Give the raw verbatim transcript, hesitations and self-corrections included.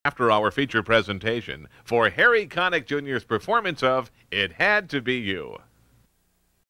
after our feature presentation for Harry Connick Junior's performance of It Had to Be You.